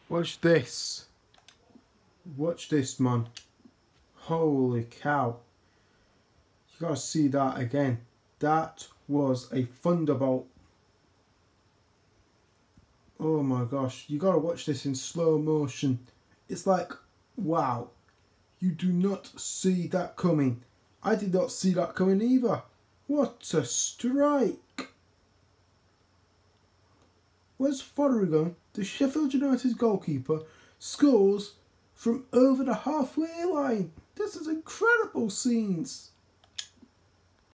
Watch this. Watch this, man. Holy cow. You gotta see that again. That was a thunderbolt. Oh my gosh. You gotta watch this in slow motion. It's like, wow. You do not see that coming. I did not see that coming either. What a strike. Where's Fotheringham, the Sheffield United goalkeeper, scores from over the halfway line. This is incredible scenes.